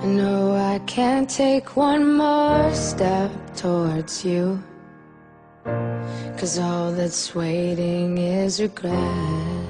I know I can't take one more step towards you, 'cause all that's waiting is regret.